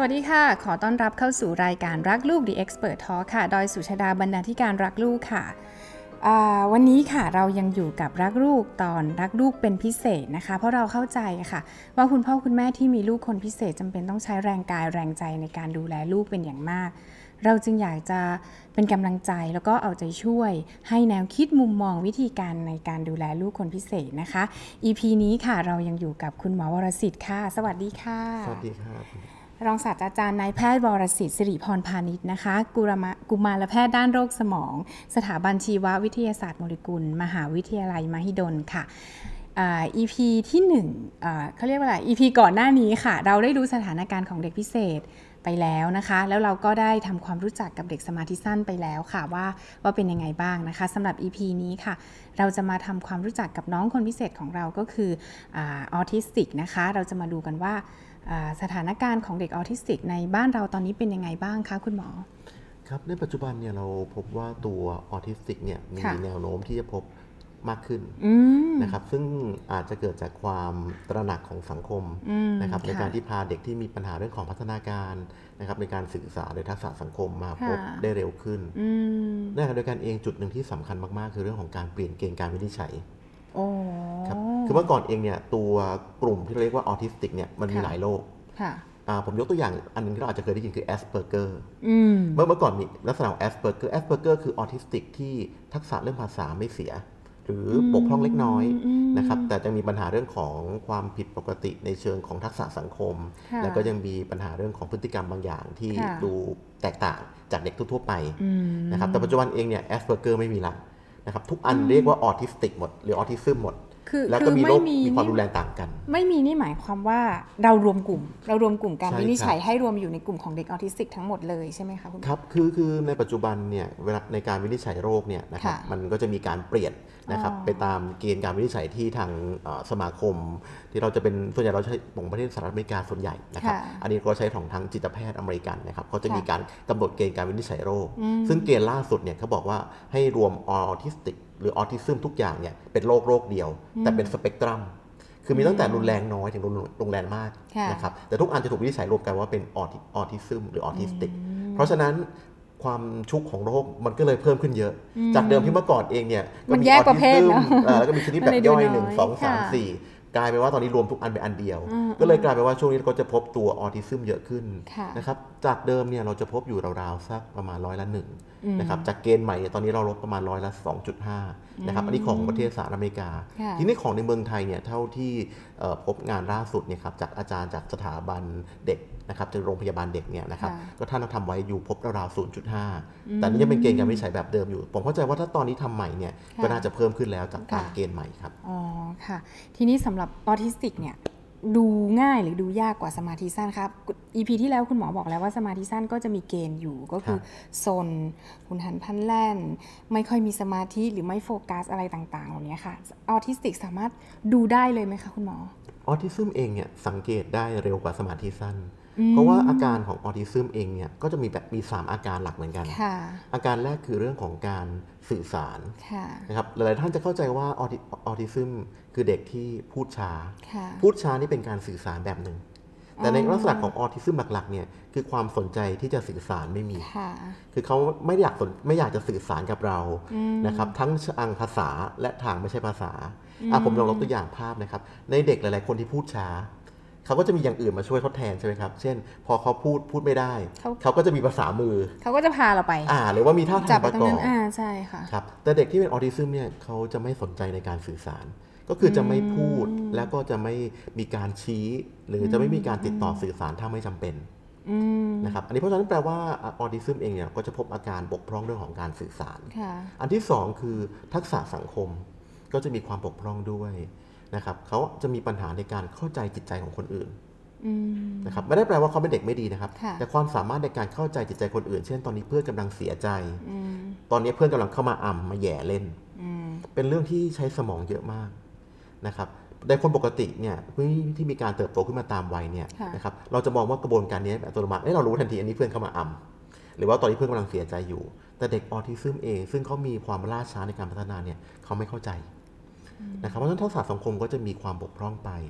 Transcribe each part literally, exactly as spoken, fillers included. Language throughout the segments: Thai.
วัสดีค่ะขอต้อนรับเข้าสู่รายการรักลูก The Expert Talk ค่ะโดยสุชาดาบรรณาธิการรักลูกค่ะวันนี้ค่ะเรายังอยู่กับรักลูกตอนรักลูกเป็นพิเศษนะคะเพราะเราเข้าใจค่ะว่าคุณพ่อคุณแม่ที่มีลูกคนพิเศษจำเป็นต้องใช้แรงกายแรงใจในการดูแลลูกเป็นอย่างมากเราจึงอยากจะเป็นกำลังใจแล้วก็เอาใจช่วยให้แนวคิดมุมมองวิธีการในการดูแลลูกคนพิเศษนะคะ อี พี นี้ค่ะเรายังอยู่กับคุณหมอวรสิทธิ์ค่ะสวัสดีค่ะสวัสดีครับรองศาสตราจารย์นายแพทย์วรสิทธิ์สิริพรพานิชนะคะกุรมากุมารแพทย์ด้านโรคสมองสถาบันชีววิทยาศาสตร์โมเลกุลมหาวิทยาลัยมหิดลค่ะอ่า อี พี ที่หนึ่งอ่าเขาเรียกว่าอะไร อี พี ก่อนหน้านี้ค่ะเราได้ดูสถานการณ์ของเด็กพิเศษไปแล้วนะคะแล้วเราก็ได้ทำความรู้จักกับเด็กสมาธิสั้นไปแล้วค่ะว่าว่าเป็นยังไงบ้างนะคะสำหรับ อี พี นี้ค่ะเราจะมาทำความรู้จักกับน้องคนพิเศษของเราก็คืออ่าออทิสติกนะคะเราจะมาดูกันว่าสถานการณ์ของเด็กออทิสติกในบ้านเราตอนนี้เป็นยังไงบ้างคะคุณหมอครับในปัจจุบันเนี่ยเราพบว่าตัวออทิสติกเนี่ยมีแนวโน้มที่จะพบมากขึ้นนะครับซึ่งอาจจะเกิดจากความตระหนักของสังคมนะครับในการที่พาเด็กที่มีปัญหาเรื่องของพัฒนาการนะครับในการสื่อสารในทักษะสังคมมาพบได้เร็วขึ้นในขณะเดียวกันเองจุดหนึ่งที่สำคัญมากๆคือเรื่องของการเปลี่ยนเกณฑ์การวินิจฉัยครับคือเมื่อก่อนเองเนี่ยตัวกลุ่มที่เรียกว่าออทิสติกเนี่ยมันมีหลายโรคผมยกตัวอย่างอันนึงที่เราอาจจะเคยได้ยินคือแอสเพอร์เกอร์เมื่อเมื่อก่อนมีลักษณะของแอสเพอร์เกอร์แอสเพอร์เกอร์คือออทิสติกที่ทักษะเรื่องภาษาไม่เสียหรือบกพร่องเล็กน้อยนะครับแต่จะมีปัญหาเรื่องของความผิดปกติในเชิงของทักษะสังคมแล้วก็ยังมีปัญหาเรื่องของพฤติกรรมบางอย่างที่ดูแตกต่างจากเด็กทั่วๆไปนะครับแต่ปัจจุบันเองเนี่ยแอสเพอร์เกอร์ไม่มีละนะครับทุกอันเรียกว่าออทิสติกหมดหรือออทิซึมหมดแล้วก็มีโรคมีความรุนแรงต่างกันไม่มีนี่หมายความว่าเรารวมกลุ่มเรารวมกลุ่มการวินิจฉัยให้รวมอยู่ในกลุ่มของเด็กออทิสติกทั้งหมดเลยใช่ไหมคะคุณครับคือคือในปัจจุบันเนี่ยเวลาในการวินิจฉัยโรคเนี่ยนะครับมันก็จะมีการเปลี่ยนนะครับไปตามเกณฑ์การวินิจฉัยที่ทางสมาคมที่เราจะเป็นส่วนใหญ่เราใช้ของประเทศสหรัฐอเมริกาส่วนใหญ่นะครับอันนี้ก็ใช้ของทางจิตแพทย์อเมริกันนะครับเขาจะมีการกำหนดเกณฑ์การวินิจฉัยโรคซึ่งเกณฑ์ล่าสุดเนี่ยเขาบอกว่าให้รวมออทิสติกหรือออทิซึมทุกอย่างเนี่ยเป็นโรคโรคเดียวแต่เป็นสเปกตรัมคือมีตั้งแต่รุนแรงน้อยถึงรุนแรงมากนะครับแต่ทุกอันจะถูกวินิจฉัยรวมกันว่าเป็นออทิซึมหรือออทิสติกเพราะฉะนั้นความชุกของโรคมันก็เลยเพิ่มขึ้นเยอะจากเดิมที่เมื่อก่อนเองเนี่ยก็มีออทิซึมแล้วก็มีชนิดแบบย่อยหนึ่งสองสามสี่กลายเป็นว่าตอนนี้รวมทุกอันเป็นอันเดียวก็เลยกลายเป็นว่าช่วงนี้ก็จะพบตัวออทิซึมเยอะขึ้นนะครับจากเดิมเนี่ยเราจะพบอยู่ราวๆสักประมาณร้อยละหนึ่งนะครับจากเกณฑ์ใหม่ตอนนี้เราลดประมาณร้อยละ สองจุดห้า นะครับอันนี้ของประเทศสหรัฐอเมริกาทีนี้ของในเมืองไทยเนี่ยเท่าที่พบงานล่าสุดเนี่ยครับจากอาจารย์จากสถาบันเด็กนะครับจากโรงพยาบาลเด็กเนี่ยนะครับก็ท่านทำไว้อยู่พบราวๆ ศูนย์จุดห้า แต่นี่ยังเป็นเกณฑ์การวินิจฉัยแบบเดิมอยู่ผมเข้าใจว่าถ้าตอนนี้ทำใหม่เนี่ยก็น่าจะเพิ่มขึ้นแล้วจากการเกณฑ์ใหม่ครับอ๋อค่ะทีนี้สำหรับออทิสติกเนี่ยดูง่ายหรือดูยากกว่าสมาธิสั้นครับ อี พี ที่แล้วคุณหมอบอกแล้วว่าสมาธิสั้นก็จะมีเกณฑ์อยู่ก็คือซนหุนหันพลันแล่นไม่ค่อยมีสมาธิหรือไม่โฟกัสอะไรต่างๆเหล่านี้ค่ะออทิสติกสามารถดูได้เลยไหมคะคุณหมอออทิซึมเองเนี่ยสังเกตได้เร็วกว่าสมาธิสั้นเพราะว่าอาการของออทิซึมเองเนี่ยก็จะมีแบบมีสามอาการหลักเหมือนกันอาการแรกคือเรื่องของการสื่อสารนะครับหลายๆท่านจะเข้าใจว่าออทิซึมคือเด็กที่พูดช้าพูดช้านี่เป็นการสื่อสารแบบหนึ่งแต่ในลักษณะของออทิซึมหลักๆเนี่ยคือความสนใจที่จะสื่อสารไม่มีคือเขาไม่อยากไม่อยากจะสื่อสารกับเรานะครับทั้งทางภาษาและทางไม่ใช่ภาษาผมลองยกตัวอย่างภาพนะครับในเด็กหลายๆคนที่พูดช้าเขาก็จะมีอย่างอื่นมาช่วยทดแทนใช่ไหมครับเช่นพอเขาพูดพูดไม่ได้เขาก็จะมีภาษามือเขาก็จะพาเราไปอ่าหรือว่ามีท่าทางประกอบอ่าใช่ค่ะครับแต่เด็กที่เป็นออทิซึมเนี่ยเขาจะไม่สนใจในการสื่อสารก็คือจะไม่พูดแล้วก็จะไม่มีการชี้หรือจะไม่มีการติดต่อสื่อสารถ้าไม่จำเป็นนะครับอันนี้เพราะฉะนั้นแปลว่าออทิซึมเองเนี่ยก็จะพบอาการบกพร่องเรื่องของการสื่อสารอันที่สองคือทักษะสังคมก็จะมีความบกพร่องด้วยนะครับเขาจะมีปัญหาในการเข้าใจจิตใจของคนอื่นนะครับไม่ได้แปลว่าเขาเป็นเด็กไม่ดีนะครับแต่ความสามารถในการเข้าใจจิตใจคนอื่นเช่นตอนนี้เพื่อนกำลังเสียใจตอนนี้เพื่อนกำลังเข้ามาอ่ำมาแย่เล่นเป็นเรื่องที่ใช้สมองเยอะมากนะครับในคนปกติเนี่ยที่มีการเติบโตขึ้นมาตามวัยเนี่ยนะครับเราจะมองว่ากระบวนการนี้อัตโนมัติเรารู้ทันทีอันนี้เพื่อนเข้ามาอ่ำหรือว่าตอนนี้เพื่อนกำลังเสียใจอยู่แต่เด็กออทิซึมเองซึ่งเขามีความล่าช้าในการพัฒนาเนี่ยเขาไม่เข้าใจนะครับเพราะฉะนั้นทักษะสังคมก็จะมีความบกพร่องไป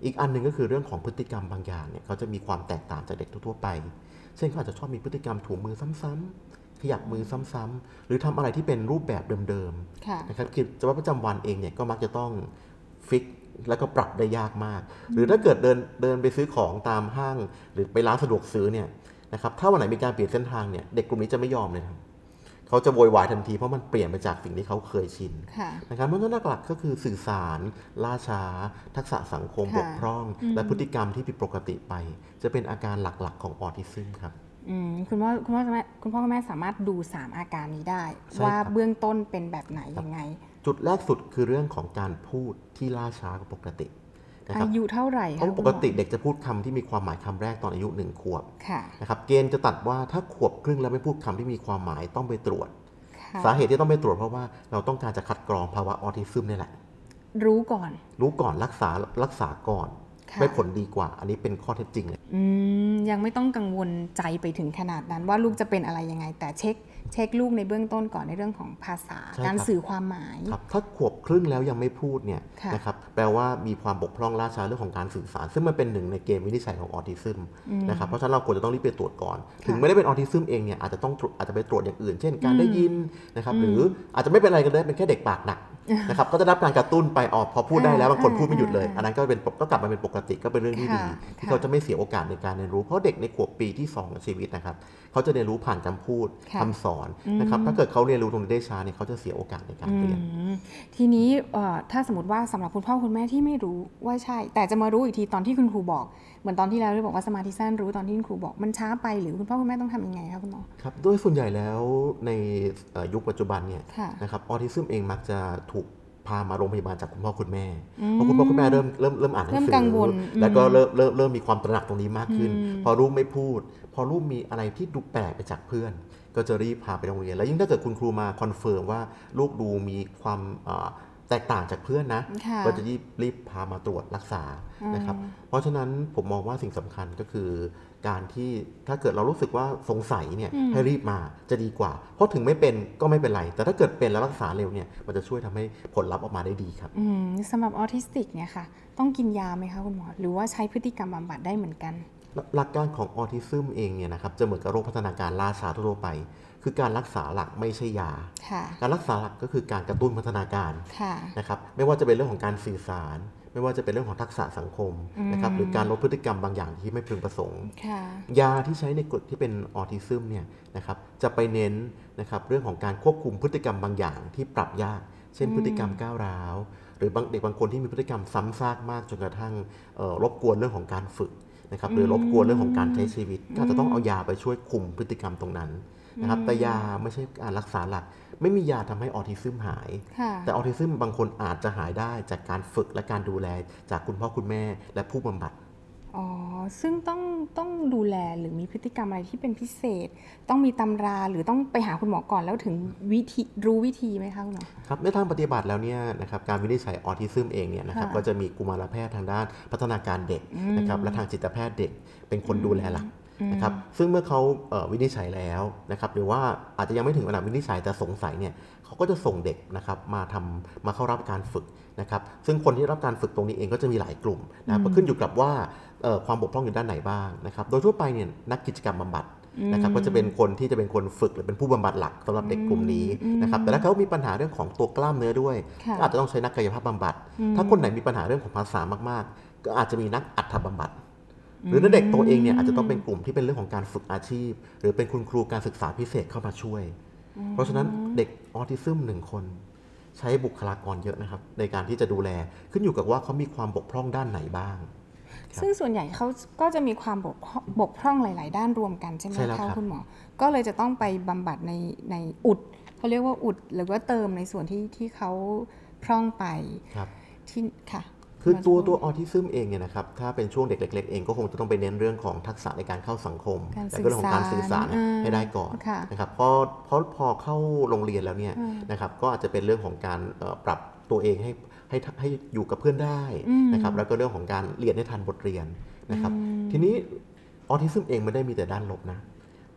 อีกอันหนึ่งก็คือเรื่องของพฤติกรรมบางอย่างเนี่ยเขาจะมีความแตกต่างจากเด็กทั่วไปเช่นเขาอาจจะชอบมีพฤติกรรมถูมือซ้ำๆขยับมือซ้ำๆหรือทำอะไรที่เป็นรูปแบบเดิมๆนะครับกิจวัตรประจำวันเองเนี่ยก็มักจะต้องฟิกแล้วก็ปรับได้ยากมากหรือถ้าเกิดเดินเดินไปซื้อของตามห้างหรือไปร้านสะดวกซื้อเนี่ยนะครับถ้าวันไหนมีการเปลี่ยนเส้นทางเนี่ยเด็กกลุ่มนี้จะไม่ยอมเลยครับเขาจะโวยวายทันทีเพราะมันเปลี่ยนไปจากสิ่งที่เขาเคยชินนะครับเพราะฉะนั้นหลักๆก็คือสื่อสารล่าช้าทักษะสังคมบกพร่องและพฤติกรรมที่ผิดปกติไปจะเป็นอาการหลักๆของออทิซึมครับคุณพ่อคุณพ่อคุณแม่คุณพ่อคุณแม่สามารถดูสามอาการนี้ได้ว่าเบื้องต้นเป็นแบบไหนยังไงจุดแรกสุดคือเรื่องของการพูดที่ล่าช้ากว่าปกติอายุเท่าไหร่เพราะปกติเด็กจะพูดคำที่มีความหมายคำแรกตอนอายุหนึ่งขวบนะครับเกณฑ์จะตัดว่าถ้าขวบครึ่งแล้วไม่พูดคำที่มีความหมายต้องไปตรวจสาเหตุที่ต้องไปตรวจเพราะว่าเราต้องการจะคัดกรองภาวะออทิซึมนี่แหละรู้ก่อนรู้ก่อนรักษารักษาก่อนไม่ผลดีกว่าอันนี้เป็นข้อเท็จจริงเลยยังไม่ต้องกังวลใจไปถึงขนาดนั้นว่าลูกจะเป็นอะไรยังไงแต่เช็คเช็คลูกในเบื้องต้นก่อนในเรื่องของภาษาการสื่อความหมายครับถ้าขวบครึ่งแล้วยังไม่พูดเนี่ยนะครับแปลว่ามีความบกพร่องล่าช้าเรื่องของการสื่อสารซึ่งมันเป็นหนึ่งในเกณฑ์วินิจฉัยของออทิซึมนะครับเพราะฉะนั้นเราควรจะต้องรีบไปตรวจก่อนถึงไม่ได้เป็นออทิซึมเองเนี่ยอาจจะต้องอาจจะไปตรวจอย่างอื่นเช่นการได้ยินนะครับหรืออาจจะไม่เป็นอะไรกันเลยเป็นแค่เด็กปากหนักนะครับก็จะรับการกระตุ้นไปออกพอพูดได้แล้วบางคนพูดไม่หยุดเลยอันนั้นก็เป็นก็กลับมาเป็นปกติก็เป็นเรื่องที่ดีที่เขาจะไม่เสียโอกาสในการเรียนรู้เพราะเด็กในขวบปีที่สองของชีวิตนะครับเขาจะเรียนรู้ผ่านคำพูดคำสอนนะครับถ้าเกิดเขาเรียนรู้ตรงนี้ได้ช้าเนี่ยเขาจะเสียโอกาสในการเรียนทีนี้ถ้าสมมติว่าสำหรับคุณพ่อคุณแม่ที่ไม่รู้ว่าใช่แต่จะมารู้อีกทีตอนที่คุณครูบอกเหมือนตอนที่แล้วที่บอกว่าสมาธิสั้นรู้ตอนที่คุณครูบอกมันช้าไปหรือคุณพ่อคุณแม่ต้องทำยังไงคะคุณหมอครับโดยส่วนใหญ่แล้วในยุคปัจจุบันเนี่ยนะครับออทิซึมเองมักจะถูกพามาโรงพยาบาลจากคุณพ่อคุณแม่เพราะคุณพ่อคุณแม่เริ่มเริ่มเริ่มอ่านหนังสือแล้วก็เริ่มเริ่มเริ่มมีความตระหนักตรงนี้มากขึ้นพอลูกไม่พูดพอลูกมีอะไรที่ดูแปลกไปจากเพื่อนก็จะรีบพาไปโรงเรียนแล้วยิ่งถ้าเกิดคุณครูมาคอนเฟิร์มว่าลูกดูมีความแตกต่างจากเพื่อนนะก็จะรีบรีบพามาตรวจรักษานะครับเพราะฉะนั้นผมมองว่าสิ่งสำคัญก็คือการที่ถ้าเกิดเรารู้สึกว่าสงสัยเนี่ยให้รีบมาจะดีกว่าเพราะถึงไม่เป็นก็ไม่เป็นไรแต่ถ้าเกิดเป็นแล้วรักษาเร็วเนี่ยมันจะช่วยทำให้ผลลัพธ์ออกมาได้ดีครับสำหรับออทิสติกเนี่ยค่ะต้องกินยาไหมคะคุณหมอหรือว่าใช้พฤติกรรมบำบัดได้เหมือนกันหลักการของออทิซึมเองเนี่ยนะครับจะเหมือนกับโรคพัฒนาการล่าช้าทั่วไปคือการรักษาหลักไม่ใช่ยาการรักษาหลักก็คือการกระตุ้นพัฒนาการนะครับไม่ว่าจะเป็นเรื่องของการสื่อสารไม่ว่าจะเป็นเรื่องของทักษะสังคมนะครับหรือการลดพฤติกรรมบางอย่างที่ไม่พึงประสงค์ยาที่ใช้ในกลุ่มที่เป็นออทิซึมเนี่ยนะครับจะไปเน้นนะครับเรื่องของการควบคุมพฤติกรรมบางอย่างที่ปรับยากเช่นพฤติกรรมก้าวร้าวหรือบางเด็กบางคนที่มีพฤติกรรมซ้ำซากมากจนกระทั่งรบกวนเรื่องของการฝึกนะครับหรือรบกวนเรื่องของการใช้ชีวิตก็จะต้องเอายาไปช่วยคุมพฤติกรรมตรงนั้นนะครับแต่ยาไม่ใช่การรักษาหลักไม่มียาทำให้ออทิซึมหายแต่ออทิซึมบางคนอาจจะหายได้จากการฝึกและการดูแลจากคุณพ่อคุณแม่และผู้บำบัดอ๋อซึ่งต้องต้องดูแลหรือมีพฤติกรรมอะไรที่เป็นพิเศษต้องมีตำราหรือต้องไปหาคุณหมอก่อนแล้วถึงวิธีรู้วิธีไหมคะคุณหมอครับในทางปฏิบัติแล้วเนี่ยนะครับการวินิจฉัยออทิซึมเองเนี่ยนะครับก็จะมีกุมารแพทย์ทางด้านพัฒนาการเด็กนะครับและทางจิตแพทย์เด็กเป็นคนดูแลหลักนะครับซึ่งเมื่อเขาวินิจฉัยแล้วนะครับหรือว่าอาจจะยังไม่ถึงระดับวินิจฉัยแต่สงสัยเนี่ยเขาก็จะส่งเด็กนะครับมาทำมาเข้ารับการฝึกนะครับซึ่งคนที่รับการฝึกตรงนี้เองก็จะมีหลายกลุ่มนะก็ขึ้นอยู่กับว่าความบกพร่องอยู่ด้านไหนบ้างนะครับโดยทั่วไปเนี่ยนักกิจกรรมบำบัดนะครับก็จะเป็นคนที่จะเป็นคนฝึกหรือเป็นผู้บำบัดหลักสำหรับเด็กกลุ่มนี้นะครับแต่ถ้าเขามีปัญหาเรื่องของตัวกล้ามเนื้อด้วยก็อาจจะต้องใช้นักกายภาพบำบัดถ้าคนไหนมีปัญหาเรื่องของภาษามากๆก็อาจจะมีนักอัฏฐบำบัดหรือถ้าเด็กตัวเองเนี่ยอาจจะต้องเป็นกลุ่มที่เป็นเรื่องของการฝึกอาชีพหรือเป็นคุณครูการศึกษาพิเศษเข้ามาช่วยเพราะฉะนั้นเด็กออทิซึมหนึ่งคนใช้บุคลากรเยอะนะครับในการที่จะดูแลขึ้นอยู่กับว่าเขามีความบกพร่องด้านไหนบ้างซึ่งส่วนใหญ่เขาก็จะมีความบกพร่องหลายๆด้านรวมกันใช่ไหมคะคุณหมอก็เลยจะต้องไปบำบัดในในอุดเขาเรียกว่าอุดหรือว่าเติมในส่วนที่ที่เขาพร่องไปที่ค่ะคือตัวตัวออทิซึมเองเนี่ยนะครับถ้าเป็นช่วงเด็กเล็กๆเองก็คงจะต้องไปเน้นเรื่องของทักษะในการเข้าสังคมและเรื่องของการสื่อสารให้ได้ก่อนนะครับเพราะเพราะพอเข้าโรงเรียนแล้วเนี่ยนะครับก็อาจจะเป็นเรื่องของการปรับตัวเองให้ให้ให้อยู่กับเพื่อนได้นะครับแล้วก็เรื่องของการเรียนให้ทันบทเรียนนะครับทีนี้ออทิซึมเองไม่ได้มีแต่ด้านลบนะ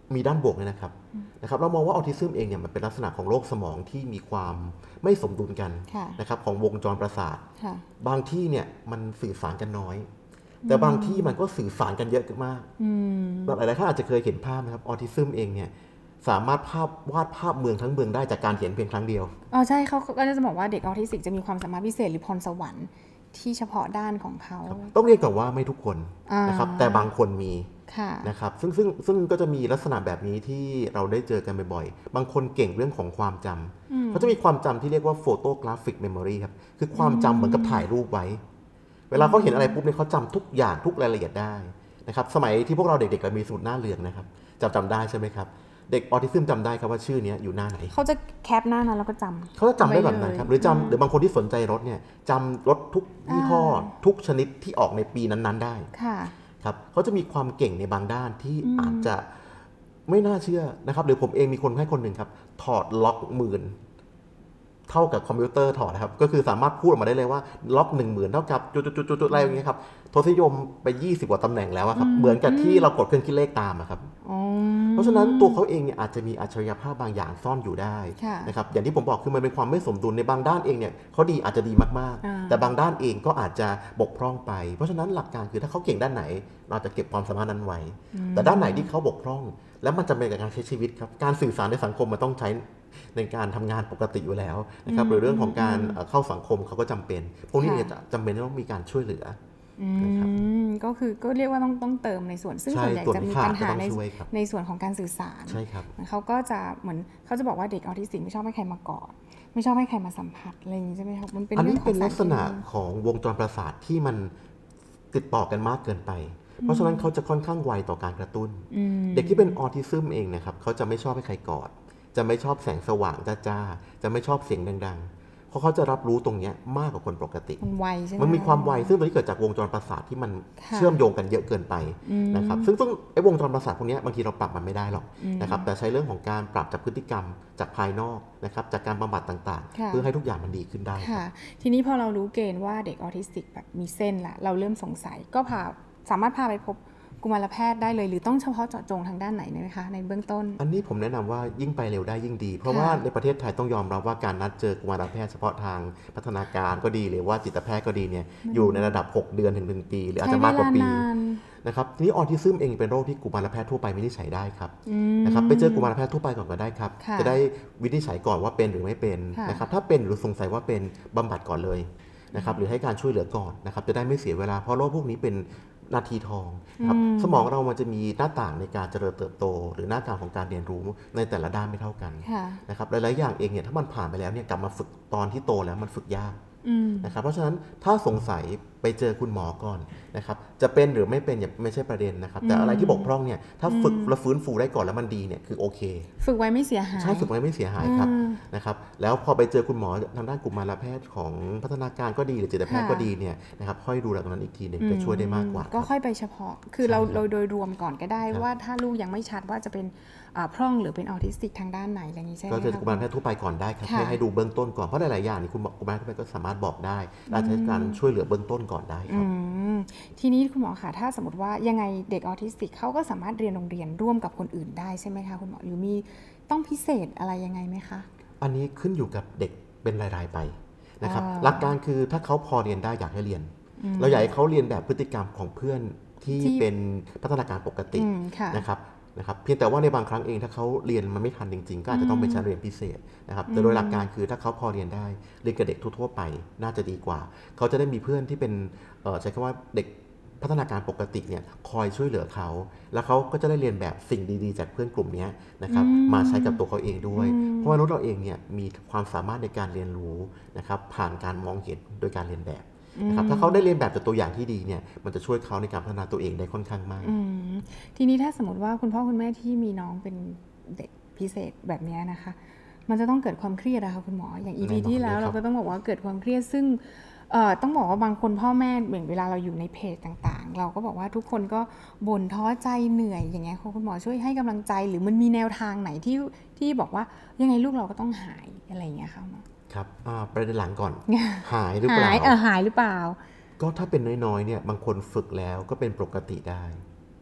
มีด้านบวกเลยนะครับนะครับเรามองว่าออทิซึมเองเนี่ยมันเป็นลักษณะของโรคสมองที่มีความไม่สมดุลกันนะครับของวงจรประสาทบางที่เนี่ยมันสื่อสารกันน้อยแต่บางที่มันก็สื่อสารกันเยอะมากแบบหลายๆท่านอาจจะเคยเห็นภาพนะครับออทิซึมเองเนี่ยสามารถภาพวาดภาพเมืองทั้งเมืองได้จากการเขียนเพียงครั้งเดียวอ๋อใช่เขาก็จะบอกว่าเด็กออทิสติกจะมีความสามารถพิเศษหรือพรสวรรค์ที่เฉพาะด้านของเขาต้องเรียกก่อนว่าไม่ทุกคนนะครับแต่บางคนมีนะครับซึ่งซึ่งซึ่งก็จะมีลักษณะแบบนี้ที่เราได้เจอกันบ่อยๆบางคนเก่งเรื่องของความจำเขาจะมีความจำที่เรียกว่าโฟโตกราฟิกเมมโมรีครับคือความจำเหมือนกับถ่ายรูปไว้เวลาเขาเห็นอะไรปุ๊บเนี่ยเขาจำทุกอย่างทุกรายละเอียดได้นะครับสมัยที่พวกเราเด็กๆเรามีสมุดหน้าเรืองนะครับจำจำได้ใช่ไหมครับเด็กออทิซึมจำได้ครับว่าชื่อนี้อยู่หน้าไหนเขาจะแคปหน้านั้นแล้วก็จำเขาจะจำได้แบบนั้นครับหรือจำหรือบางคนที่สนใจรถเนี่ยจำรถทุกยี่ห้อทุกชนิดที่ออกในปีนั้นๆได้ครับเขาจะมีความเก่งในบางด้านที่อาจจะไม่น่าเชื่อนะครับหรือผมเองมีคนให้คนหนึ่งครับถอดล็อกหมื่นเท่ากับคอมพิวเตอร์ถอดนะครับก็คือสามารถพูดออกมาได้เลยว่าล็อกหนึ่งหมื่นเท่ากับจุดๆๆๆอะไรอย่างเงี้ยครับทศนิยมไปยี่สิบกว่าตำแหน่งแล้วครับเหมือนกับที่เรากดเครื่องคิดเลขตามครับเพราะฉะนั้นตัวเขาเองเนี่ยอาจจะมีอัจฉริยภาพบางอย่างซ่อนอยู่ได้นะครับอย่างที่ผมบอกคือมันเป็นความไม่สมดุลในบางด้านเองเนี่ยเขาดีอาจจะดีมากๆแต่บางด้านเองก็อาจจะบกพร่องไปเพราะฉะนั้นหลักการคือถ้าเขาเก่งด้านไหนเราจะเก็บความสามารถนั้นไว้แต่ด้านไหนที่เขาบกพร่องแล้วมันจำเป็นกับการใช้ชีวิตครับการสื่อสารในสังคมมันต้องใช้ในการทำงานปกติอยู่แล้วนะครับหรือเรื่องของการเข้าสังคมเขาก็จำเป็นพวกนี้เนี่ยจำเป็นต้องมีการช่วยเหลือก็คือก็เรียกว่าต้องต้องเติมในส่วนซึ่งส่วนใหญ่จะมีปัญหาในในส่วนของการสื่อสารใช่ครับเขาก็จะเหมือนเขาจะบอกว่าเด็กออทิสติกไม่ชอบให้ใครมากอดไม่ชอบให้ใครมาสัมผัสอะไรอย่างนี้ใช่ไหมครับมันเป็นอันนี้เป็นลักษณะของวงจรประสาทที่มันติดต่อกันมากเกินไปเพราะฉะนั้นเขาจะค่อนข้างไวต่อการกระตุ้นเด็กที่เป็นออทิซึมเองนะครับเขาจะไม่ชอบให้ใครกอดจะไม่ชอบแสงสว่างจ้าๆจะไม่ชอบเสียงดังๆเพราะเขาจะรับรู้ตรงนี้มากกว่าคนปกติมันไวใช่ไหมมันมีความไวซึ่งตัวนี้เกิดจากวงจรประสาทที่มันเชื่อมโยงกันเยอะเกินไปนะครับซึ่งซึ่งไอ้วงจรประสาทพวกนี้บางทีเราปรับมันไม่ได้หรอกนะครับแต่ใช้เรื่องของการปรับจากพฤติกรรมจากภายนอกนะครับจากการบำบัดต่างๆเพื่อให้ทุกอย่างมันดีขึ้นได้ทีนี้พอเรารู้เกณฑ์ว่าเด็กออทิสติกแบบมีเส้นละเราเริ่มสงสัยก็พาสามารถพาไปพบกุมารแพทย์ได้เลยหรือต้องเฉพาะเจาะจงทางด้านไหนไหมคะในเบื้องต้นอันนี้ผมแนะนำว่ายิ่งไปเร็วได้ยิ่งดีเพราะว่าในประเทศไทยต้องยอมรับว่าการนัดเจอกุมารแพทย์เฉพาะทางพัฒนาการก็ดีหรือว่าจิตแพทย์ก็ดีเนี่ยอยู่ในระดับหกเดือนถึงหนึ่งปีหรืออาจจะมากกว่าปีนะครับทีนี้ออทิซึมเองเป็นโรคที่กุมารแพทย์ทั่วไปวินิจฉัยได้ครับนะครับไปเจอกุมารแพทย์ทั่วไปก่อนก็ได้ครับจะได้วินิจฉัยก่อนว่าเป็นหรือไม่เป็นนะครับถ้าเป็นหรือสงสัยว่าเป็นบำบัดก่อนเลยนะครับหรือให้การช่วยเหลือก่อนนะครับจะได้ไม่เสียเวลาเพราะโรคพวกนี้เป็นนาทีทองครับสมองเรามันจะมีหน้าต่างในการเจริญเติบโตหรือหน้าต่างของการเรียนรู้ในแต่ละด้านไม่เท่ากันนะครับหลายๆอย่างเองเนี่ยถ้ามันผ่านไปแล้วเนี่ยกลับมาฝึกตอนที่โตแล้วมันฝึกยากนะครับเพราะฉะนั้นถ้าสงสัยไปเจอคุณหมอก่อนนะครับจะเป็นหรือไม่เป็นไม่ใช่ประเด็นนะครับแต่อะไรที่บกพร่องเนี่ยถ้าฝึกและฟื้นฟูได้ก่อนแล้วมันดีเนี่ยคือโอเคฝึกไว้ไม่เสียหายใช่ฝึกไว้ไม่เสียหายครับนะครับแล้วพอไปเจอคุณหมอทางด้านกุมารแพทย์ของพัฒนาการก็ดีหรือจิตแพทย์ก็ดีเนี่ยนะครับค่อยดูแลตรงนั้นอีกทีหนึ่งจะช่วยได้มากกว่าก็ค่อยไปเฉพาะคือเราโดยรวมก่อนก็ได้ว่าถ้าลูกยังไม่ชัดว่าจะเป็นพร่องหรือเป็นออทิสติกทางด้านไหนอะไรอย่างนี้ใช่ไหมก็จะกุมารแพทย์ทั่วไปก่อนได้ครับให้ให้ดูเบื้องต้นก่อนเพราะหลายๆอย่างนี่คุณกุมารแพทย์ก็สามารถบอกได้อาจจะการช่วยเหลือเบื้องต้นก่อนได้ครับทีนี้คุณหมอคะถ้าสมมติว่ายังไงเด็กออทิสติกเขาก็สามารถเรียนโรงเรียนร่วมกับคนอื่นได้ใช่ไหมคะคุณหมอหรือมีต้องพิเศษอะไรยังไงไหมคะอันนี้ขึ้นอยู่กับเด็กเป็นรายๆไปนะครับหลักการคือถ้าเขาพอเรียนได้อยากให้เรียนเราอยากให้เขาเรียนแบบพฤติกรรมของเพื่อนที่เป็นพัฒนาการปกตินะครับนะครับเพียงแต่ว่าในบางครั้งเองถ้าเขาเรียนมันไม่ทันจริงๆก็อาจจะต้องเป็นชั้นเรียนพิเศษนะครับแต่โดยหลักการคือถ้าเขาพอเรียนได้เรียนกับเด็กทั่วๆไปน่าจะดีกว่าเขาจะได้มีเพื่อนที่เป็นใช้คำว่าเด็กพัฒนาการปกติเนี่ยคอยช่วยเหลือเขาแล้วเขาก็จะได้เรียนแบบสิ่งดีๆจากเพื่อนกลุ่มนี้นะครับมาใช้กับตัวเขาเองด้วยเพราะว่ามนุษย์เราเองเนี่ยมีความสามารถในการเรียนรู้นะครับผ่านการมองเห็นโดยการเรียนแบบนะครับถ้าเขาได้เรียนแบบจากตัวอย่างที่ดีเนี่ยมันจะช่วยเขาในการพัฒนาตัวเองได้ค่อนข้างมากทีนี้ถ้าสมมติว่าคุณพ่อคุณแม่ที่มีน้องเป็นเด็กพิเศษแบบนี้นะคะมันจะต้องเกิดความเครียดนะคะคุณหมออย่าง อี พี ที่แล้วเราก็ต้องบอกว่าเกิดความเครียดซึ่งต้องบอกว่าบางคนพ่อแม่เหมือนเวลาเราอยู่ในเพจต่างๆเราก็บอกว่าทุกคนก็บ่นท้อใจเหนื่อยอย่างเงี้ยคุณหมอช่วยให้กำลังใจหรือมันมีแนวทางไหนที่ที่บอกว่ายังไงลูกเราก็ต้องหายอะไรอย่างเงี้ยค่ะหมอครับประเด็นหลังก่อนหายหรือเปล่าหายเออหายหรือเปล่าก็ถ้าเป็นน้อยๆเนี่ยบางคนฝึกแล้วก็เป็นปกติได้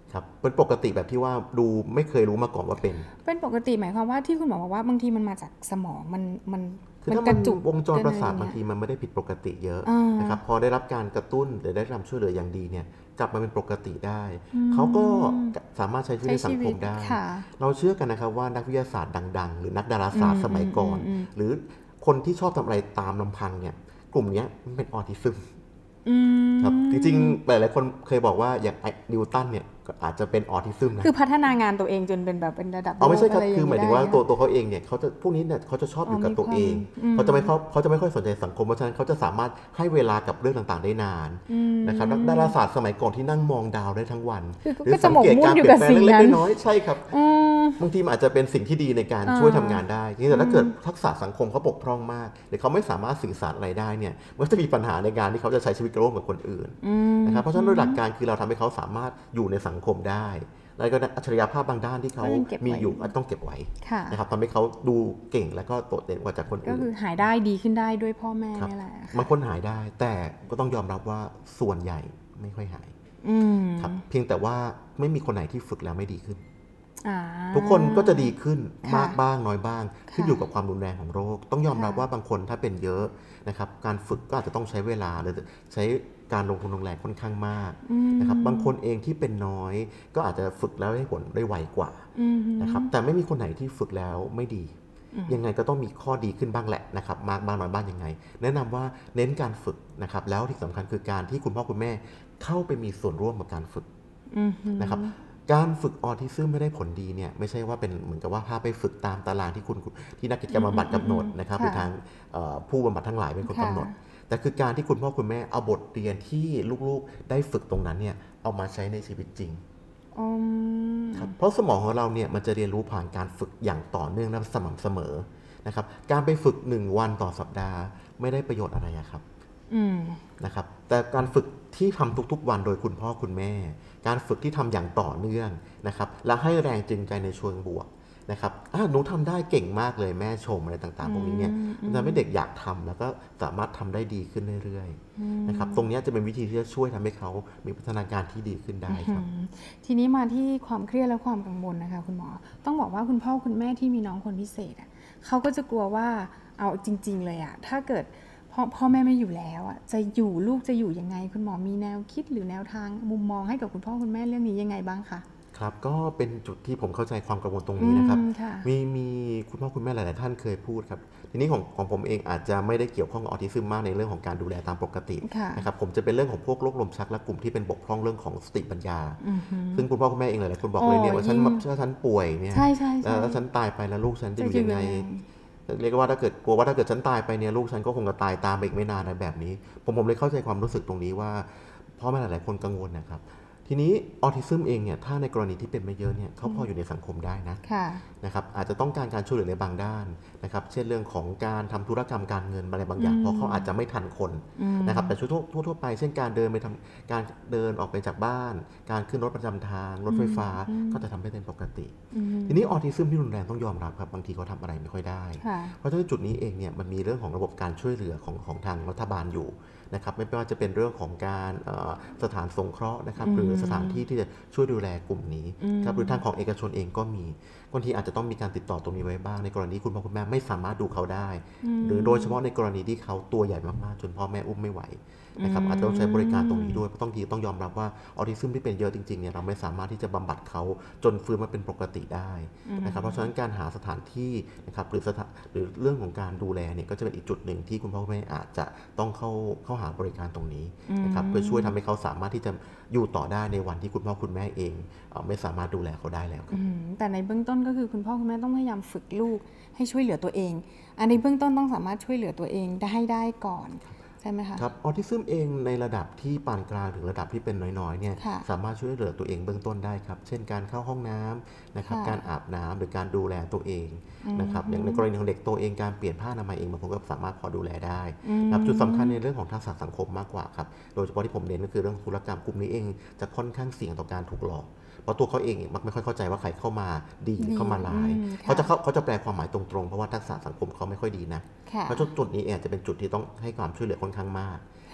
ครับเป็นปกติแบบที่ว่าดูไม่เคยรู้มาก่อนว่าเป็นเป็นปกติหมายความว่าที่คุณหมอบอกว่าบางทีมันมาจากสมองมันมันคือถ้ามันวงจรประสาทบางทีมันไม่ได้ผิดปกติเยอะนะครับพอได้รับการกระตุ้นหรือได้รับช่วยเหลืออย่างดีเนี่ยกลับมาเป็นปกติได้เขาก็สามารถใช้ชีวิตในสังคมได้เราเชื่อกันนะครับว่านักวิทยาศาสตร์ดังๆหรือนักดาราศาสตร์สมัยก่อนหรือคนที่ชอบทำอะไรตามลำพังเนี่ยกลุ่มนี้มันเป็นออทิซึมครับจริงๆหลายๆคนเคยบอกว่าอย่างนิวตันเนี่ยอาจจะเป็นออทิซึมนะคือพัฒนางานตัวเองจนเป็นแบบเป็นระดับอ๋อไม่ใช่ครับคือหมายถึงว่าตัวตัวเขาเองเนี่ยเขาจะพวกนี้เนี่ยเขาจะชอบอยู่กับตัวเองเขาจะไม่เขาเขาจะไม่ค่อยสนใจสังคมเพราะฉะนั้นเขาจะสามารถให้เวลากับเรื่องต่างๆได้นานนะครับดาราศาสตร์สมัยก่อนที่นั่งมองดาวได้ทั้งวันหรือสังเกตการเปลี่ยนแปลงเล็กๆน้อยๆใช่ครับบางทีมันอาจจะเป็นสิ่งที่ดีในการช่วยทำงานได้แต่ถ้าเกิดทักษะสังคมเขาบกพร่องมากหรือเขาไม่สามารถสื่อสารอะไรได้เนี่ยมันจะมีปัญหาในการที่เขาจะใช้ชีวิตร่วมกับคนอื่นนะครับเพราะฉะนั้นโดยหลักการคือเราทำให้เขาสามารถอยู่ในสังคมได้แล้วก็อัจฉริยภาพบางด้านที่เขามีอยู่ต้องเก็บไว้นะครับทำให้เขาดูเก่งและก็โดดเด่นกว่าจากคนอื่นก็คือหายได้ดีขึ้นได้ด้วยพ่อแม่นี่แหละบางคนหายได้แต่ก็ต้องยอมรับว่าส่วนใหญ่ไม่ค่อยหายครับเพียงแต่ว่าไม่มีคนไหนที่ฝึกแล้วไม่ดีขึ้นทุกคนก็จะดีขึ้นมากบ้างน้อยบ้างขึ้นอยู่กับความรุนแรงของโรคต้องยอมรับว่าบางคนถ้าเป็นเยอะนะครับการฝึกก็อาจจะต้องใช้เวลาหรือใช้การลงทุนลงแรงค่อนข้างมากนะครับบางคนเองที่เป็นน้อยก็อาจจะฝึกแล้วได้ผลได้ไวกว่านะครับแต่ไม่มีคนไหนที่ฝึกแล้วไม่ดียังไงก็ต้องมีข้อดีขึ้นบ้างแหละนะครับมากบ้างน้อยบ้างยังไงแนะนำว่าเน้นการฝึกนะครับแล้วที่สำคัญคือการที่คุณพ่อคุณแม่เข้าไปมีส่วนร่วมกับการฝึกนะครับการฝึกออทิซึมไม่ได้ผลดีเนี่ยไม่ใช่ว่าเป็นเหมือนกับว่าพาไปฝึกตามตารางที่คุณที่นักกิจกรรมบำบัดกำหนดนะครับหรือทางผู้บำบัดทั้งหลายเป็นคนกำหนดแต่คือการที่คุณพ่อคุณแม่เอาบทเรียนที่ลูกๆได้ฝึกตรงนั้นเนี่ยเอามาใช้ในชีวิตจริงครับเพราะสมองของเราเนี่ยมันจะเรียนรู้ผ่านการฝึกอย่างต่อเนื่องและสม่ำเสมอนะครับการไปฝึกหนึ่งวันต่อสัปดาห์ไม่ได้ประโยชน์อะไรครับนะครับแต่การฝึกที่ทำทุกๆวันโดยคุณพ่อคุณแม่การฝึกที่ทำอย่างต่อเนื่องนะครับและให้แรงจูงใจในเชิงบวกนะครับหนูทำได้เก่งมากเลยแม่ชมอะไรต่างๆพวกนี้เนี่ยมันทำให้เด็กอยากทำแล้วก็สามารถทำได้ดีขึ้นเรื่อยๆนะครับตรงนี้จะเป็นวิธีที่จะช่วยทำให้เขามีพัฒนาการที่ดีขึ้นได้ครับทีนี้มาที่ความเครียดและความกังวลนะคะคุณหมอต้องบอกว่าคุณพ่อคุณแม่ที่มีน้องคนพิเศษเขาก็จะกลัวว่าเอาจริงๆเลยอะถ้าเกิดพ่อพ่อแม่ไม่อยู่แล้วอ่ะจะอยู่ลูกจะอยู่ยังไงคุณหมอมีแนวคิดหรือแนวทางมุมมองให้กับคุณพ่อคุณแม่เรื่องนี้ยังไงบ้างคะครับก็เป็นจุดที่ผมเข้าใจความกังวลตรงนี้นะครับมีมีคุณพ่อคุณแม่หลายๆท่านเคยพูดครับทีนี้ของของผมเองอาจจะไม่ได้เกี่ยวข้องกับออทิซึมมากในเรื่องของการดูแลตามปกตินะครับผมจะเป็นเรื่องของพวกโรคลมชักและกลุ่มที่เป็นบกพร่องเรื่องของสติปัญญาซึ่งคุณพ่อคุณแม่เองหลายๆคนบอกเลยเนี่ยว่าฉันถ้าฉันป่วยเนี่ยแล้วฉันตายไปแล้วลูกฉันจะอยู่ยังไงเรียกว่าถ้าเกิดกลัวว่าถ้าเกิดฉันตายไปเนี่ยลูกฉันก็คงจะตายตามไปอีกไม่นานอะไรแบบนี้ผมผมเลยเข้าใจความรู้สึกตรงนี้ว่าพ่อแม่หลายๆคนกังวลนะครับทีนี้ออทิซึมเองเนี่ยถ้าในกรณีที่เป็นไม่เยอะเนี่ยเขาพออยู่ในสังคมได้นะนะครับอาจจะต้องการการช่วยเหลือในบางด้านนะครับเช่นเรื่องของการทำธุรกรรมการเงินอะไรบางอย่างเพราะเขาอาจจะไม่ทันคนนะครับแต่ทั่วทั่วทั่วไปเช่นการเดินไปทำการเดินออกไปจากบ้านการขึ้นรถประจำทางรถไฟฟ้าก็จะทำได้เป็นปกติทีนี้ออทิซึมที่รุนแรงต้องยอมรับครับบางทีเขาทำอะไรไม่ค่อยได้เพราะฉะนั้นจุดนี้เองเนี่ยมันมีเรื่องของระบบการช่วยเหลือของของทางรัฐบาลอยู่นะครับไม่ว่าจะเป็นเรื่องของการสถานสงเคราะห์นะครับหรือสถานที่ที่จะช่วยดูแลกลุ่มนี้ครับหรือทางของเอกชนเองก็มีบางทีอาจจะต้องมีการติดต่อตรงนี้ไว้บ้างในกรณีคุณพ่อคุณแม่ไม่สามารถดูเขาได้หรือโดยเฉพาะในกรณีที่เขาตัวใหญ่มากๆจนพ่อแม่อุ้มไม่ไหวนะครับอาจจะต้องใช้บริการตรงนี้ด้วยเพราะต้องทีต้องยอมรับว่าออทิซึมที่เป็นเยอะจริงๆเนี่ยเราไม่สามารถที่จะบำบัดเขาจนฟื้นมาเป็นปกติได้นะครับเพราะฉะนั้นการหาสถานที่นะครับหรือสถานหรือเรื่องของการดูแลเนี่ยก็จะเป็นอีกจุดหนึ่งที่คุณพ่อคุณแม่อาจจะต้องเข้าเข้าหาบริการตรงนี้นะครับเพื่อช่วยทำให้เขาสามารถที่จะอยู่ต่อได้ในวันที่คุณพ่อคุณแม่เองไม่สามารถดูแลเขาได้แล้วครับแต่ในเบื้องต้นก็คือคุณพ่อคุณแม่ต้องพยายามฝึกลูกให้ช่วยเหลือตัวเองอันในเบื้องต้นต้องสามารถช่วยเหลือตัวเองได้ให้ได้ก่อนใช่ไหมคะครับออทิซึมเองในระดับที่ปานกลางถึงระดับที่เป็นน้อยๆเนี่ยสามารถช่วยเหลือตัวเองเบื้องต้นได้ครับเช่นการเข้าห้องน้ำนะครับการอาบน้ำหรือการดูแลตัวเองนะครับอย่างในกรณีของเด็กโตเองการเปลี่ยนผ้าอนามัยเองบางคนก็สามารถพอดูแลได้ครับจุดสำคัญในเรื่องของทักษะสังคมมากกว่าครับโดยเฉพาะที่ผมเน้นก็คือเรื่องธุรกรรมกลุ่มนี้เองจะค่อนข้างเสี่ยงต่อการถูกหลอกเพราะตัวเขาเองมักไม่ค่อยเข้าใจว่าใครเข้ามาดีหรือเข้ามาร้ายเขาจะเขาเขาจะแปลความหมายตรงๆเพราะว่าทักษะสังคมเขาไม่ค่อยดีนะเพราะจุดนี้เองจะเป็นจุดที่ต้องให้ความช่วยเหลือค่อนข้างมาก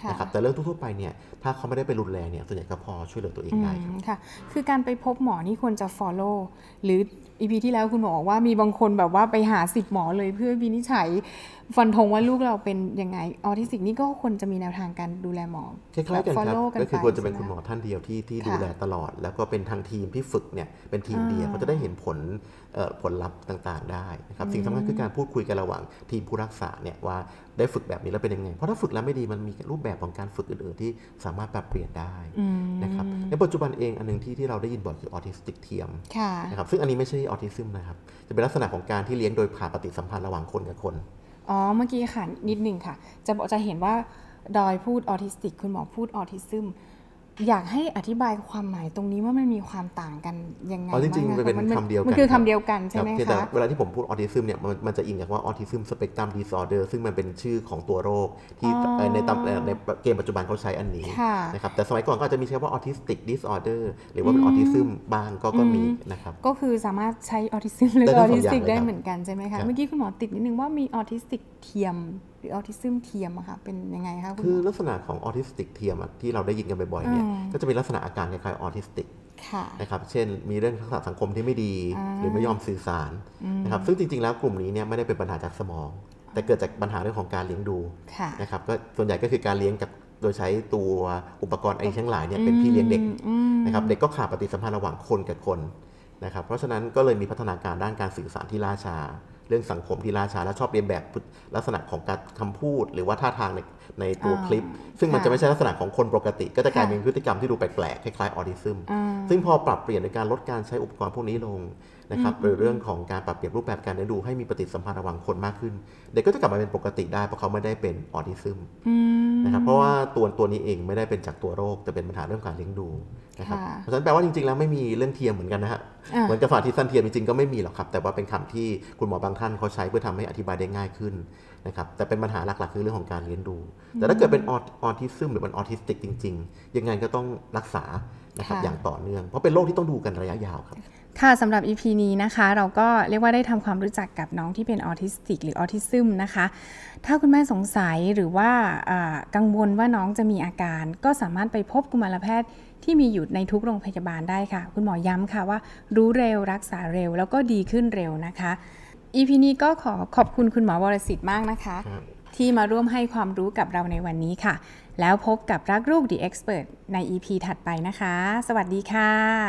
นะครับแต่เรื่องทั่วๆไปเนี่ยถ้าเขาไม่ได้ไปรุนแรงเนี่ยส่วนใหญ่ก็พอช่วยเหลือตัวเองได้ครับค่ะคือการไปพบหมอนี่ควรจะ follow หรือ อี พี ที่แล้วคุณหมอบอกว่ามีบางคนแบบว่าไปหาสิบหมอเลยเพื่อวินิจฉัยฟันธงว่าลูกเราเป็นยังไงออทิสติกนี่ก็ควรจะมีแนวทางการดูแลหมอคล้ายๆกันครับก็คือควรจะเป็นคุณหมอท่านเดียวที่ที่ดูแลตลอดแล้วก็เป็นทางทีมที่ฝึกเนี่ยเป็นทีมเดียวเขาจะได้เห็นผลผลลัพธ์ต่างๆได้นะครับสิ่งสำคัญคือการพูดคุยกันระหว่างทีมผู้รักษาเนี่ยว่าได้ฝึกแบบนี้แล้วเป็นยังไงเพราะถ้าฝึกแล้วไม่ดีมันมีรูปแบบของการฝึกอื่นๆที่สามารถปรับเปลี่ยนได้นะครับในปัจจุบันเองอันนึงที่ที่เราได้ยินบ่อยคือออทิสติกเทียมนะครับซึ่งอันนี้ไม่ใช่ออทิซึมนะครับจะเป็นลักษณะของการที่เลี้ยงโดยผ่าปฏิสัมพันธ์ระหว่างคนกับคนอ๋อเมื่อกี้ค่ะนิดหนึ่งค่ะจะบอกจะเห็นว่าดอยพูดออทิสติกคุณหมอพูดออทิซึมอยากให้อธิบายความหมายตรงนี้ว่ามันมีความต่างกันยังไงบ้างจริงๆมันเป็นคำเดียวกันมันคือคำเดียวกันใช่ไหมคะแต่เวลาที่ผมพูดออทิซึมเนี่ยมันจะอิงจากว่าออทิซึมสเปกตรัมดิสออเดอร์ซึ่งมันเป็นชื่อของตัวโรคที่ในในเกมปัจจุบันเขาใช้อันนี้นะครับแต่สมัยก่อนก็จะมีใช้ว่าออทิสติกดิสออเดอร์หรือว่าเป็นออทิซึมบ้างก็ก็มีนะครับก็คือสามารถใช้ออทิซึมหรือออทิสติกได้เหมือนกันใช่ไหมคะเมื่อกี้คุณหมอติดนิดนึงว่ามีออทิสติกเทียมหรือออทิซึมเทียมอะค่ะเป็นยังไงคะคุณหมอคือลักษณะของออทิสติกเทียมที่เราได้ยินกันบ่อยๆเนี่ยก็จะมีลักษณะอาการคล้ายๆออทิสติกนะครับเช่นมีเรื่องทักษะสังคมที่ไม่ดีหรือไม่ยอมสื่อสารนะครับซึ่งจริงๆแล้วกลุ่มนี้เนี่ยไม่ได้เป็นปัญหาจากสมองแต่เกิดจากปัญหาเรื่องของการเลี้ยงดูนะครับก็ส่วนใหญ่ก็คือการเลี้ยงจากโดยใช้ตัวอุปกรณ์ไอ้ทั้งหลายเนี่ยเป็นพี่เลี้ยงเด็กนะครับเด็กก็ขาดปฏิสัมพันธ์ระหว่างคนกับคนนะครับเพราะฉะนั้นก็เลยมีพัฒนาการด้านการสื่อสารที่ล่าช้าเรื่องสังคมที่ล่าช้าและชอบเรียนแบบลักษณะของการคำพูดหรือว่าท่าทางในในตัวคลิปซึ่งมันจะไม่ใช่ลักษณะของคนปกติก็จะกลายเป็นพฤติกรรมที่ดูแปลกๆคล้ายๆออทิซึมซึ่งพอปรับเปลี่ยนในการลดการใช้อุปกรณ์พวกนี้ลงนะครับหรือเรื่องของการปรับเปลี่ยนรูปแบบการเลี้ยงดูให้มีปฏิสัมพันธ์ระหว่างคนมากขึ้นเด็กก็จะกลับมาเป็นปกติได้เพราะเขาไม่ได้เป็นออทิซึมนะครับเพราะว่าตัวตัวนี้เองไม่ได้เป็นจากตัวโรคแต่เป็นปัญหาเรื่องการเลี้ยงดูนะครับเพราะฉะนั้นแปลว่าจริงๆแล้วไม่มีเรื่องเทียมเหมือนกันนะฮะเหมือนกับฝาที่สั้นเทียมจริงๆก็ไม่มีหรอกครับแต่ว่าเป็นคำที่คุณหมอบางท่านเขาใช้เพื่อทำให้อธิบายได้ง่ายขึ้นนะครับแต่เป็นปัญหาหลักๆคือเรื่องของการเลี้ยงดูแต่ถ้าเกิดเป็นออทิซึมหรือเป็นออทิสติกจริงๆยังไงก็ต้องรักษานะครับอย่างต่อเนื่องเพราะเป็นโรคที่ต้องดูกันระยะยาวครับค่ะสำหรับ อี พี นี้นะคะเราก็เรียกว่าได้ทำความรู้จักกับน้องที่เป็นออทิสติกหรือออทิซึมนะคะถ้าคุณแม่สงสัยหรือว่ากังวลว่าน้องจะมีอาการก็สามารถไปพบกุมารแพทย์ที่มีอยู่ในทุกโรงพยาบาลได้ค่ะคุณหมอย้ำค่ะว่ารู้เร็วรักษาเร็วแล้วก็ดีขึ้นเร็วนะคะ อี พี นี้ก็ขอขอบคุณคุณหมอวรสิทธิ์มากนะคะที่มาร่วมให้ความรู้กับเราในวันนี้ค่ะแล้วพบกับรักลูก The Expert ใน อี พี ถัดไปนะคะสวัสดีค่ะ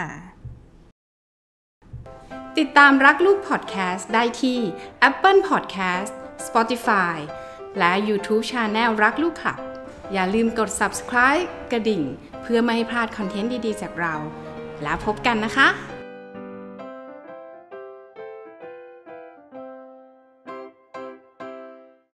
ติดตามรักลูกพอดแคสต์ได้ที่ Apple Podcast Spotify และ YouTube Channel รักลูกค่ะอย่าลืมกด Subscribe กระดิ่งเพื่อไม่ให้พลาดคอนเทนต์ดีๆจากเราแล้วพบกันนะคะ